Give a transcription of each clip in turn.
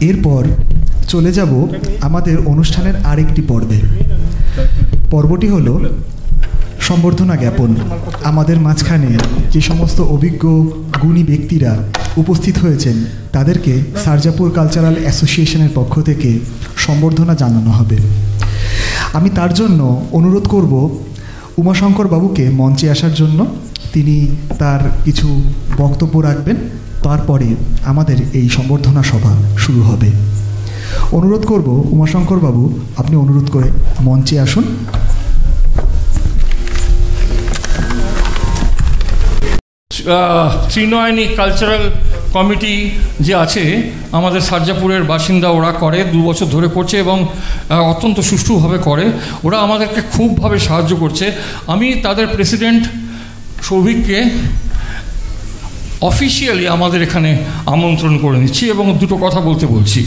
এরপর চলে যাব আমাদের অনুষ্ঠানের আরেকটি পর্বে। পর্বটি হলো সম্বর্ধনা জ্ঞাপন। আমাদের মাঝখানে যে সমস্ত অভিজ্ঞ গুণী ব্যক্তিরা উপস্থিত হয়েছেন তাদেরকে সারজাপুর কালচারাল অ্যাসোসিয়েশনের পক্ষ থেকে সম্বর্ধনা জানানো হবে। আমি তার জন্য অনুরোধ করব উমাশঙ্কর বাবুকে মঞ্চে আসার জন্য। তিনি তার কিছু বক্তব্য রাখবেন, তারপরে আমাদের এই সম্বর্ধনা সভা শুরু হবে। অনুরোধ করব উমাশঙ্কর বাবু, আপনি অনুরোধ করে মঞ্চে আসুন। ত্রিনয়নী কালচারাল কমিটি যে আছে আমাদের সারজাপুরের বাসিন্দা, ওরা করে 2 বছর ধরে করছে এবং অত্যন্ত সুষ্ঠুভাবে করে। ওরা আমাদেরকে খুবভাবে সাহায্য করছে। আমি তাদের প্রেসিডেন্ট সৌভিককে অফিসিয়ালি আমাদের এখানে আমন্ত্রণ করে নিচ্ছি এবং 2টো কথা বলতে বলছি।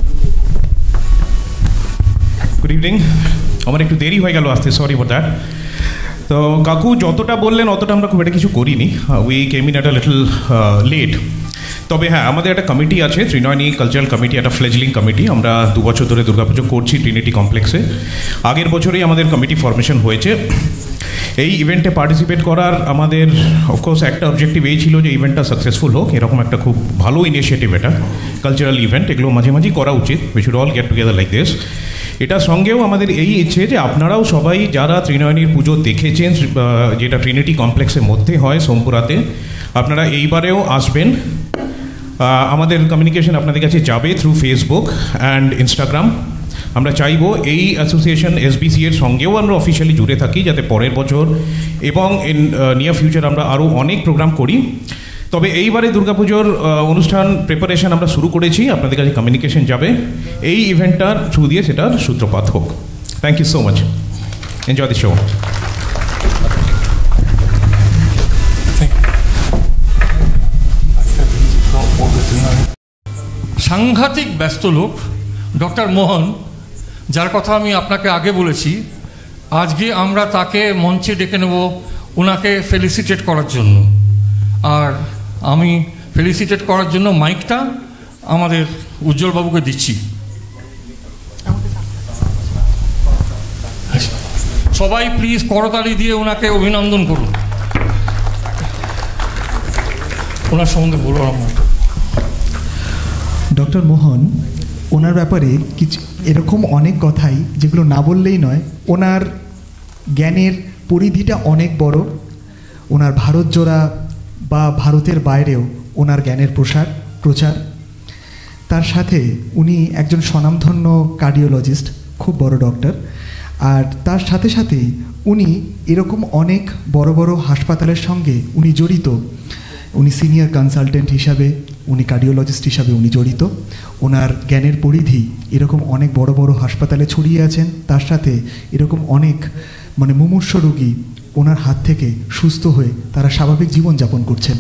Good evening. আমার একটু দেরি হয়ে গেল আসতে, সরি ফর দ্যাট। তো কাকু যতটা বললেন অতটা আমরা খুব একটা কিছু করিনি, we came in at a little late. তবে হ্যাঁ, আমাদের একটা কমিটি আছে, ত্রিনয়নী কালচারাল কমিটি, একটা ফ্লেজলিং কমিটি। আমরা 2 বছর ধরে দুর্গাপুজো করছি ট্রিনিটি কমপ্লেক্সে। আগের বছরেই আমাদের কমিটি ফরমেশন হয়েছে। এই ইভেন্টে পার্টিসিপেট করার আমাদের অফকোর্স একটা অবজেক্টিভ এই ছিল যে ইভেন্টটা সাকসেসফুল হোক। এরকম একটা খুব ভালো ইনিশিয়েটিভ এটা, কালচারাল ইভেন্ট, এগুলো মাঝে মাঝেই করা উচিত। We should all get together like this. এটার সঙ্গেও আমাদের এই ইচ্ছে যে আপনারাও সবাই যারা ত্রিনয়নীর পুজো দেখেছেন, যেটা ট্রিনিটি কমপ্লেক্সের মধ্যে হয় সোমপুরাতে, আপনারা এইবারেও আসবেন। আমাদের কমিউনিকেশন আপনাদের কাছে যাবে থ্রু ফেসবুক অ্যান্ড ইনস্টাগ্রাম। আমরা চাইবো এই অ্যাসোসিয়েশন এসবিসি এর সঙ্গেও আমরা অফিসিয়ালি জুড়ে থাকি, যাতে পরের বছর এবং ইন নিয়ার ফিউচার আমরা আরও অনেক প্রোগ্রাম করি। তবে এইবারে দুর্গাপুজোর অনুষ্ঠান প্রিপারেশন আমরা শুরু করেছি, আপনাদের কাছে কমিউনিকেশন যাবে। এই ইভেন্টটার থ্রু দিয়ে সেটার সূত্রপাত হোক। Thank you so much. Enjoy the show. সাংঘাতিক ব্যস্ত লোক ডক্টর মোহন, যার কথা আমি আপনাকে আগে বলেছি। আজকে আমরা তাকে মঞ্চে ডেকে নেব ওনাকে ফেলিসিটেট করার জন্য। আর আমি ফেলিসিটেট করার জন্য মাইকটা আমাদের উজ্জ্বলবাবুকে দিচ্ছি। সবাই প্লিজ করতালি দিয়ে ওনাকে অভিনন্দন করুন। ওনার সম্বন্ধে বলুন। আমার ডক্টর মোহন, ওনার ব্যাপারে কিছু এরকম অনেক কথাই যেগুলো না বললেই নয়। ওনার জ্ঞানের পরিধিটা অনেক বড়। ওনার ভারত জোড়া বা ভারতের বাইরেও ওনার জ্ঞানের প্রচার। তার সাথে উনি একজন স্বনামধন্য কার্ডিওলজিস্ট, খুব বড় ডক্টর। আর তার সাথে সাথে উনি এরকম অনেক বড় বড় হাসপাতালের সঙ্গে উনি জড়িত। উনি সিনিয়র কনসালটেন্ট হিসাবে, উনি কার্ডিওলজিস্ট হিসাবে উনি জড়িত। ওনার জ্ঞানের পরিধি এরকম অনেক বড় বড় হাসপাতালে ছড়িয়ে আছেন। তার সাথে এরকম অনেক মুমূর্ষু রোগী ওনার হাত থেকে সুস্থ হয়ে তারা স্বাভাবিক জীবনযাপন করছেন।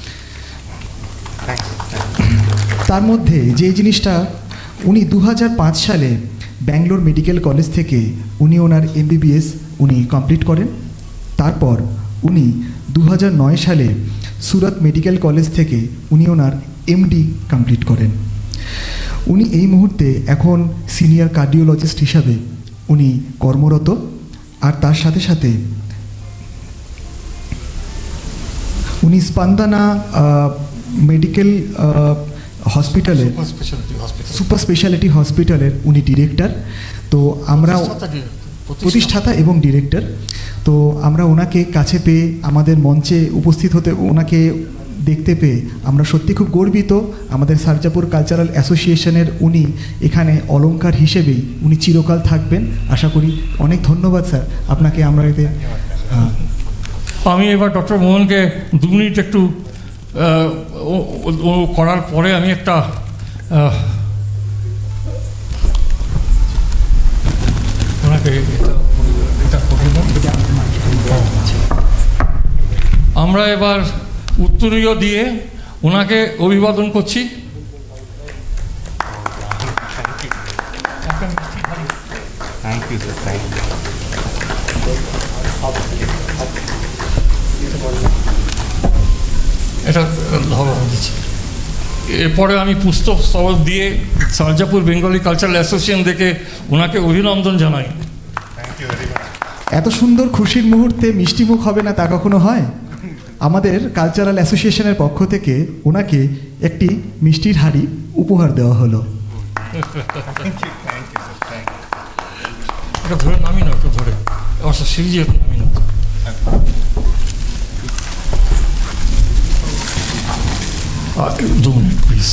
তার মধ্যে যে জিনিসটা, উনি 2005 সালে ব্যাঙ্গালোর মেডিকেল কলেজ থেকে উনি ওনার MBBS উনি কমপ্লিট করেন। তারপর উনি 2009 সালে সুরত মেডিকেল কলেজ থেকে উনি ওনার MD কমপ্লিট করেন। উনি এই মুহূর্তে এখন সিনিয়র কার্ডিওলজিস্ট হিসাবে উনি কর্মরত। আর তার সাথে সাথে উনি স্পন্দনা মেডিকেল হসপিটালের, সুপার স্পেশালিটি হসপিটালের উনি ডিরেক্টর। তো আমরা প্রতিষ্ঠাতা এবং ডিরেক্টর। তো আমরা ওনাকে কাছে পেয়ে, আমাদের মঞ্চে উপস্থিত হতে, ওনাকে দেখতে পেয়ে আমরা সত্যি খুব গর্বিত। আমাদের সারজাপুর কালচারাল অ্যাসোসিয়েশনের উনি এখানে অলংকার হিসেবেই উনি চিরকাল থাকবেন আশা করি। অনেক ধন্যবাদ স্যার আপনাকে। আমরা এতে আমি এবার ডক্টর মোহনকে 2 মিনিট একটু করার পরে আমি একটা ওনাকে আমরা এবার উত্তরীয় দিয়ে ওনাকে অভিবাদন করছি। এটা ধরো দিচ্ছি। এরপরে আমি পুস্তক স্তবক দিয়ে সারজাপুর বেঙ্গলি কালচারাল অ্যাসোসিয়েশন থেকে ওনাকে অভিনন্দন জানাই। এত সুন্দর খুশির মুহূর্তে মিষ্টিমুখ হবে না তা কখনো হয়? আমাদের কালচারাল অ্যাসোসিয়েশনের পক্ষ থেকে ওনাকে একটি মিষ্টির হাঁড়ি উপহার দেওয়া হলো। এটা ধরে নামি না, একটু ধরে অবশ্য সিরিজে নামি না। दो मिनट प्लीज।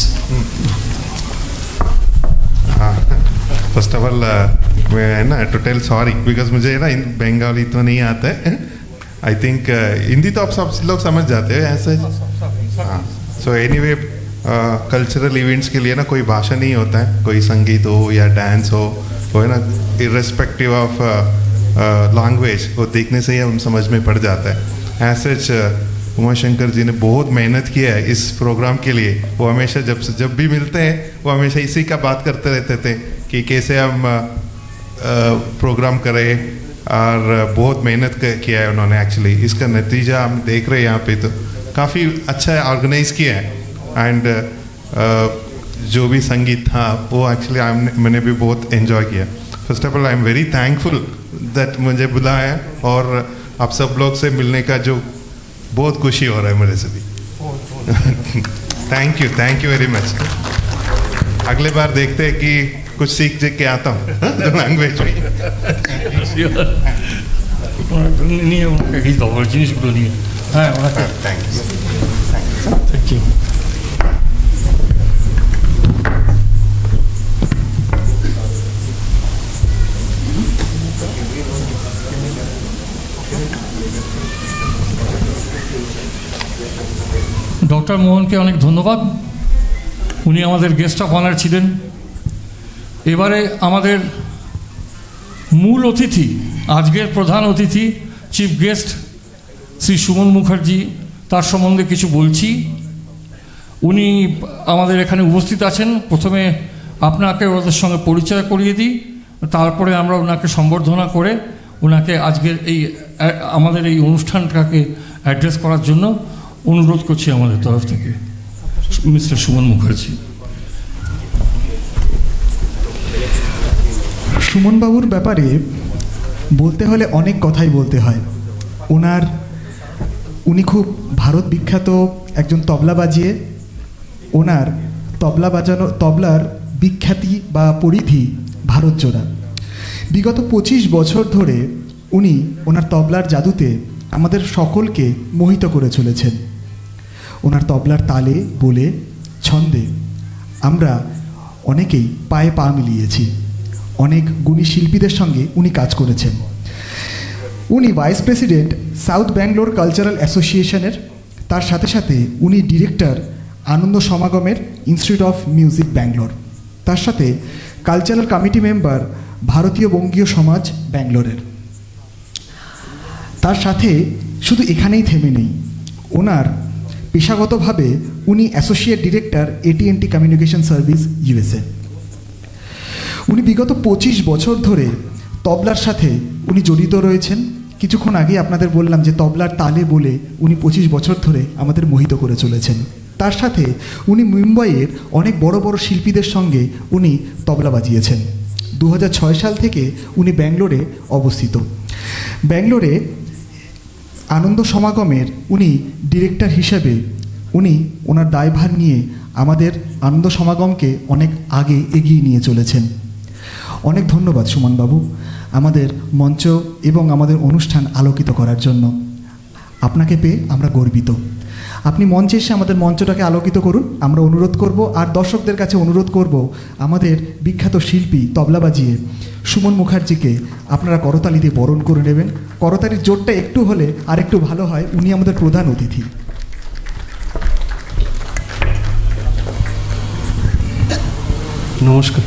हाँ, फर्स्ट ऑफ ऑल मैं ना टू टेल सॉरी बिकॉज मुझे ना बंगाली तो नहीं आता है। आई थिंक हिंदी तो आप सब लोग समझ जाते हो ऐसे। हाँ, सो एनीवे कल्चरल इवेंट्स के लिए ना कोई भाषा नहीं होता है, कोई संगीत हो या डांस हो, वो है ना इर्रेस्पेक्टिव ऑफ लैंग्वेज, वो देखने से ही हम समझ में पड़ जाता है। ऐसे उमाशंकर जी ने बहुत मेहनत किया है इस प्रोग्राम के लिए। वो हमेशा जब भी मिलते हैं वो हमेशा इसी का बात करते रहते थे कि कैसे हम प्रोग्राम करें, और बहुत मेहनत किया है उन्होंने एक्चुअली। इसका नतीजा हम देख रहे हैं यहाँ पे, तो काफ़ी अच्छा ऑर्गेनाइज किया है। एंड जो भी संगीत था वो एक्चुअली मैंने भी बहुत एंजॉय किया। First of all I am very thankful that मुझे बुलाया, और आप सब लोग से मिलने का जो बहुत खुशी हो रहा है मेरे से भी। Thank you very much. अगले बार देखते हैं कि कुछ सीख के आता हूँ लैंग्वेज में। Thank you. ডক্টর মোহনকে অনেক ধন্যবাদ, উনি আমাদের গেস্ট অফ অনার ছিলেন। এবারে আমাদের মূল অতিথি, আজকের প্রধান অতিথি চিফ গেস্ট শ্রী সুমন মুখার্জি, তার সম্বন্ধে কিছু বলছি। উনি আমাদের এখানে উপস্থিত আছেন। প্রথমে আপনাকে ওদের সঙ্গে পরিচয় করিয়ে দিই, তারপরে আমরা ওনাকে সম্বর্ধনা করে ওনাকে আজকের আমাদের এই অনুষ্ঠানটাকে অ্যাড্রেস করার জন্য অনুরোধ করছি আমাদের তরফ থেকে। মিস্টার সুমন মুখার্জি। সুমনবাবুর ব্যাপারে বলতে হলে অনেক কথাই বলতে হয়। উনি খুব ভারত বিখ্যাত একজন তবলা বাজিয়ে, ওনার তবলার বিখ্যাতি বা পরিধি ভারত জোড়া। বিগত 25 বছর ধরে উনি ওনার তবলার জাদুতে আমাদের সকলকে মোহিত করে চলেছেন। ওনার তবলার তালে, বলে, ছন্দে আমরা অনেকেই পায়ে পা মিলিয়েছি। অনেক গুণী শিল্পীদের সঙ্গে উনি কাজ করেছেন। উনি vice president south Bangalore cultural অ্যাসোসিয়েশনের, তার সাথে সাথে উনি ডিরেক্টর আনন্দ সমাগমের ইনস্টিটিউট অফ মিউজিক ব্যাঙ্গালোর, তার সাথে কালচারাল কমিটি মেম্বার ভারতীয় বঙ্গীয় সমাজ ব্যাঙ্গালোরের। তার সাথে শুধু এখানেই থেমে নেই, ওনার পেশাগতভাবে উনি associate director AT&T communication service USA। উনি বিগত 25 বছর ধরে তবলার সাথে উনি জড়িত রয়েছেন। কিছুক্ষণ আগে আপনাদের বললাম যে তবলার তালে বলে উনি 25 বছর ধরে আমাদের মোহিত করে চলেছেন। তার সাথে উনি মুম্বাইয়ের অনেক বড় বড় শিল্পীদের সঙ্গে উনি তবলা বাজিয়েছেন। 2006 সাল থেকে উনি ব্যাঙ্গালোরে অবস্থিত। ব্যাঙ্গালোরে আনন্দ সমাগমের উনি ডিরেক্টর হিসেবে উনি ওনার দায়ভার নিয়ে আমাদের আনন্দ সমাগমকে অনেক আগে এগিয়ে নিয়ে চলেছেন। অনেক ধন্যবাদ সুমনবাবু আমাদের মঞ্চ এবং আমাদের অনুষ্ঠান আলোকিত করার জন্য। আপনাকে পেয়ে আমরা গর্বিত। আপনি মঞ্চে এসে আমাদের মঞ্চটাকে আলোকিত করুন, আমরা অনুরোধ করব। আর দর্শকদের কাছে অনুরোধ করব, আমাদের বিখ্যাত শিল্পী তবলা বাজিয়ে সুমন মুখার্জিকে আপনারা করতালি দিয়ে বরণ করে নেবেন। করতালির জোরটা একটু হলে আর একটু ভালো হয়। উনি আমাদের প্রধান অতিথি। নমস্কার।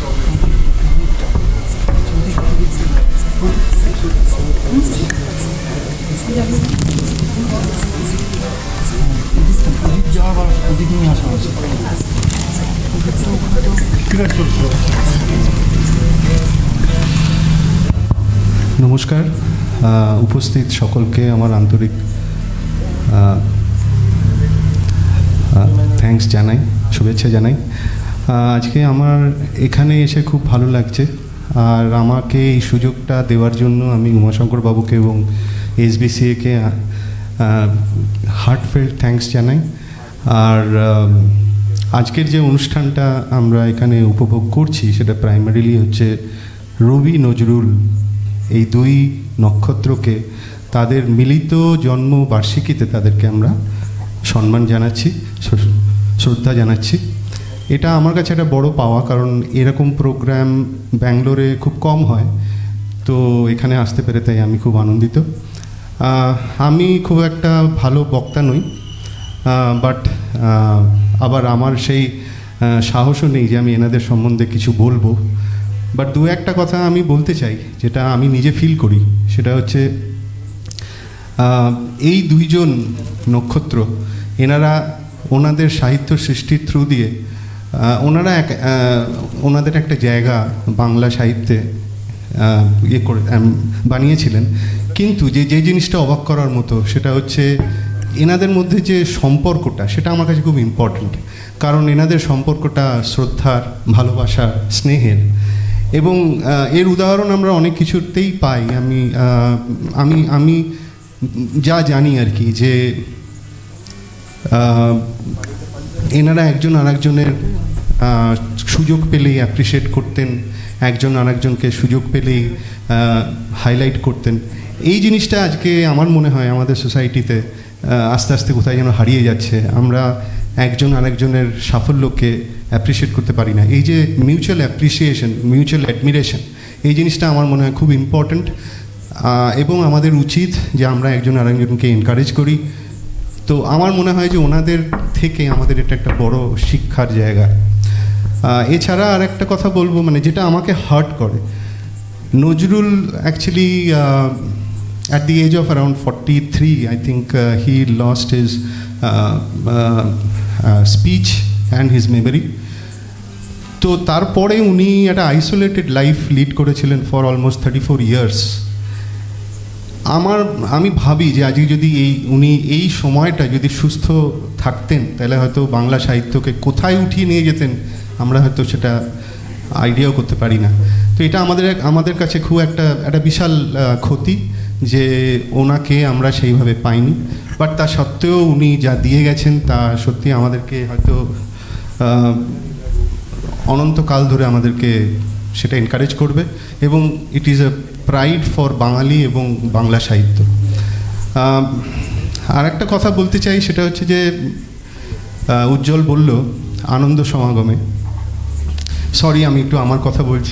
নমস্কার, উপস্থিত সকলকে আমার আন্তরিক থ্যাঙ্কস জানাই। শুভেচ্ছা জানাই। আজকে আমার এখানে এসে খুব ভালো লাগছে, আর আমাকে এই সুযোগটা দেওয়ার জন্য আমি উমাশঙ্কর বাবুকে এবং এসবিসিএকে হার্টফেল্ট থ্যাঙ্কস জানাই। আর আজকের যে অনুষ্ঠানটা আমরা এখানে উপভোগ করছি সেটা প্রাইমারিলি হচ্ছে রবি নজরুল এই দুই নক্ষত্রকে তাদের মিলিত জন্মবার্ষিকীতে তাদেরকে আমরা সম্মান জানাচ্ছি, শ্রদ্ধা জানাচ্ছি। এটা আমার কাছে একটা বড় পাওয়া, কারণ এরকম প্রোগ্রাম ব্যাঙ্গালোরে খুব কম হয়, তো এখানে আসতে পেরে তাই আমি খুব আনন্দিত। আমি খুব একটা ভালো বক্তা নই, বাট আবার আমার সেই সাহসও নেই যে আমি এনাদের সম্বন্ধে কিছু বলবো, বাট দু একটা কথা আমি বলতে চাই যেটা আমি নিজে ফিল করি। সেটা হচ্ছে এই দুইজন নক্ষত্র এনারা ওনাদের সাহিত্য সৃষ্টির থ্রু দিয়ে ওনাদের একটা জায়গা বাংলা সাহিত্যে বানিয়েছিলেন। কিন্তু যে জিনিসটা অবাক করার মতো সেটা হচ্ছে এনাদের মধ্যে যে সম্পর্কটা, সেটা আমার কাছে খুব ইম্পর্ট্যান্ট। কারণ এনাদের সম্পর্কটা শ্রদ্ধার, ভালোবাসার, স্নেহের, এবং এর উদাহরণ আমরা অনেক কিছুতেই পাই। আমি যা জানি আর কি, যে এনারা একজন আরেকজনের সুযোগ পেলেই অ্যাপ্রিসিয়েট করতেন, একজন আরেকজনকে সুযোগ পেলেই হাইলাইট করতেন। এই জিনিসটা আজকে আমার মনে হয় আমাদের সোসাইটিতে আস্তে আস্তে কোথায় যেন হারিয়ে যাচ্ছে। আমরা একজন আরেকজনের সাফল্যকে অ্যাপ্রিসিয়েট করতে পারি না। এই যে মিউচুয়াল অ্যাপ্রিসিয়েশন, মিউচুয়াল অ্যাডমিরেশন, এই জিনিসটা আমার মনে হয় খুব ইম্পর্ট্যান্ট, এবং আমাদের উচিত যে আমরা একজন আরেকজনকে এনকারেজ করি। তো আমার মনে হয় যে ওনাদের থেকে আমাদের এটা একটা বড় শিক্ষার জায়গা। এছাড়া আর একটা কথা বলবো, মানে যেটা আমাকে হার্ট করে, Nazrul actually at the age of around 43, I think he lost his speech and his memory. তো তারপরে উনি একটা আইসোলেটেড লাইফ লিড করেছিলেন ফর অলমোস্ট 34 years। আমি ভাবি যে আজকে যদি উনি এই সময়টা যদি সুস্থ থাকতেন, তাহলে হয়তো বাংলা সাহিত্যকে কোথায় উঠিয়ে নিয়ে যেতেন আমরা হয়তো সেটা আইডিয়াও করতে পারি না। তো এটা আমাদের কাছে খুব একটা বিশাল ক্ষতি যে ওনাকে আমরা সেইভাবে পাইনি। বাট তা সত্ত্বেও উনি যা দিয়ে গেছেন তা সত্যি আমাদেরকে হয়তো অনন্তকাল ধরে আমাদেরকে সেটা এনকারেজ করবে, এবং it is a pride for Bangali এবং বাংলা সাহিত্য। আর একটা কথা বলতে চাই, সেটা হচ্ছে যে উজ্জ্বল বলল আনন্দ সমাগমে, সরি আমি একটু আমার কথা বলছি।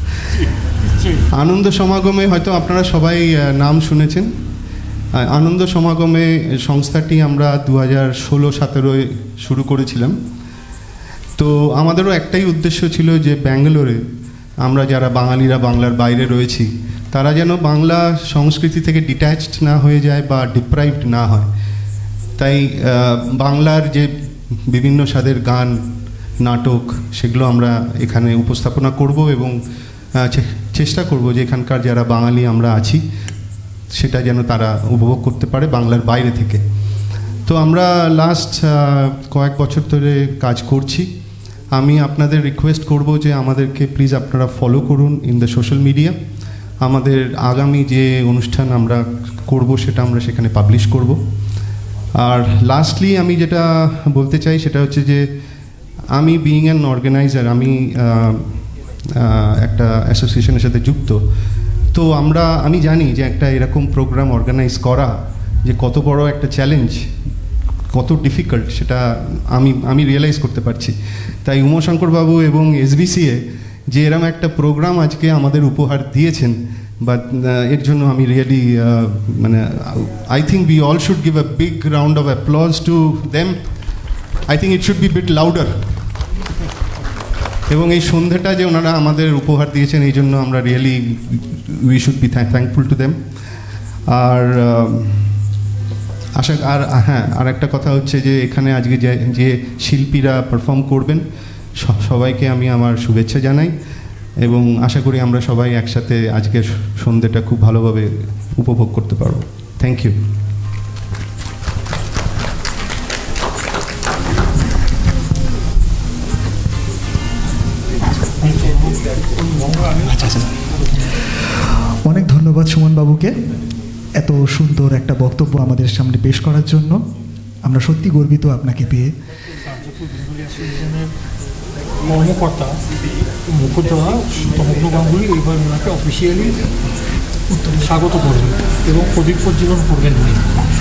আনন্দ সমাগমে হয়তো আপনারা সবাই নাম শুনেছেন। আনন্দ সমাগমে সংস্থাটি আমরা 2016-17 শুরু করেছিলাম। তো আমাদেরও একটাই উদ্দেশ্য ছিল যে ব্যাঙ্গালোরে আমরা যারা বাঙালিরা বাংলার বাইরে রয়েছি তারা যেন বাংলা সংস্কৃতি থেকে ডিট্যাচড না হয়ে যায় বা ডিপ্রাইভড না হয়। তাই বাংলার যে বিভিন্ন স্বাদের গান, নাটক, সেগুলো আমরা এখানে উপস্থাপনা করব, এবং চেষ্টা করব যে এখানকার যারা বাঙালি আমরা আছি সেটা যেন তারা উপভোগ করতে পারে বাংলার বাইরে থেকে। তো আমরা লাস্ট কয়েক বছর ধরে কাজ করছি। আমি আপনাদের রিকোয়েস্ট করব যে আমাদেরকে প্লিজ আপনারা ফলো করুন ইন দ্য সোশ্যাল মিডিয়া। আমাদের আগামী যে অনুষ্ঠান আমরা করব সেটা আমরা সেখানে পাবলিশ করব। আর লাস্টলি আমি যেটা বলতে চাই সেটা হচ্ছে যে আমি বিইং অ্যান অর্গানাইজার, আমি একটা অ্যাসোসিয়েশনের সাথে যুক্ত। তো আমি জানি যে একটা এরকম প্রোগ্রাম অর্গানাইজ করা যে কত বড় একটা চ্যালেঞ্জ, কত ডিফিকাল্ট, সেটা আমি রিয়েলাইজ করতে পারছি। তাই উমাশঙ্কর বাবু এবং এসবিসিএ যে এরকম একটা প্রোগ্রাম আজকে আমাদের উপহার দিয়েছেন, বাট এর জন্য আমি রিয়েলি মানে I think we all should give a big round of applause to them. I think it should be bit louder. এবং এই সন্ধ্যাটা যে ওনারা আমাদের উপহার দিয়েছেন এই জন্য আমরা really we should be thankful to them. আর আর একটা কথা হচ্ছে যে এখানে আজকে যে শিল্পীরা পারফর্ম করবেন সবাইকে আমি আমার শুভেচ্ছা জানাই, এবং আশা করি আমরা সবাই একসাথে আজকের সন্ধ্যাটা খুব ভালোভাবে উপভোগ করতে পারবো। Thank you. অনেক ধন্যবাদ সুমন বাবুকে এত সুন্দর একটা বক্তব্য আমাদের সামনে পেশ করার জন্য। আমরা সত্যি গর্বিত আপনাকে পেয়ে। কর্মকর্তা মুখোদ্রা তমগ্ন গাঙ্গুলি এইবার ওনাকে অফিসিয়ালি স্বাগত করবেন এবং প্রদীপ প্রজ্বলন করবেন উনি।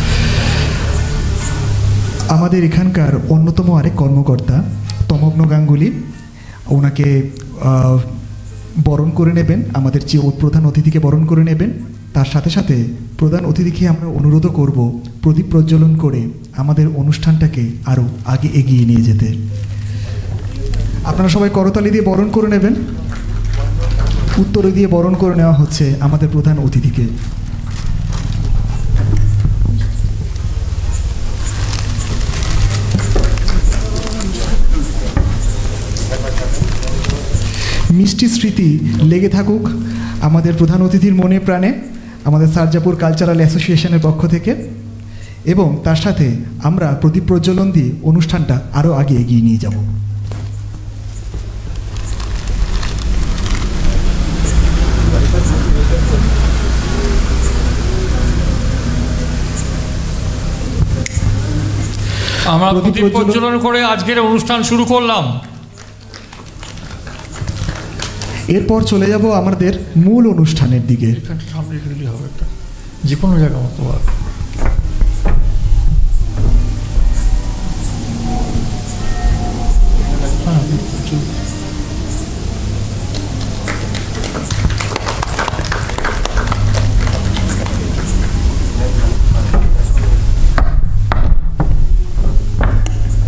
আমাদের এখানকার অন্যতম আরেক কর্মকর্তা তমগ্ন গাঙ্গুলি, ওনাকে বরণ করে নেবেন, আমাদের যে প্রধান অতিথিকে বরণ করে নেবেন। তার সাথে সাথে প্রধান অতিথিকে আমরা অনুরোধও করব প্রদীপ প্রজ্বলন করে আমাদের অনুষ্ঠানটাকে আরও আগে এগিয়ে নিয়ে যেতে। আপনারা সবাই করতালি দিয়ে বরণ করে নেবেন। উত্তরে দিয়ে বরণ করে নেওয়া হচ্ছে আমাদের প্রধান অতিথিকে। মিষ্টি স্মৃতি লেগে থাকুক আমাদের প্রধান অতিথির মনে প্রাণে, আমাদের সারজাপুর কালচারাল অ্যাসোসিয়েশনের পক্ষ থেকে। এবং তার সাথে আমরা প্রদীপ প্রজ্বলন দিয়ে অনুষ্ঠানটা আরও আগে এগিয়ে নিয়ে যাব। আমরা প্রদীপ প্রজ্বলন করে আজকের অনুষ্ঠান শুরু করলাম। এরপর চলে যাব আমাদের মূল অনুষ্ঠানের দিকে। যে কোনো জায়গা মতো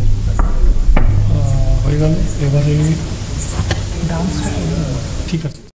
হয়ে গেল। এবারে ঠিক আছে।